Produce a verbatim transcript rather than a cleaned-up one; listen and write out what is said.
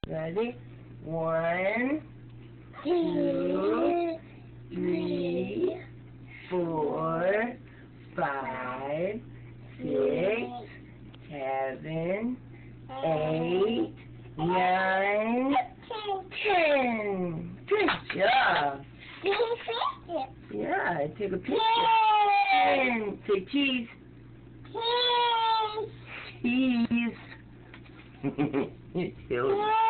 Ready? One, two, three, four, five, six, seven, eight, nine, ten. Good job. Yeah, take a picture. And say cheese. Cheese. Cheese.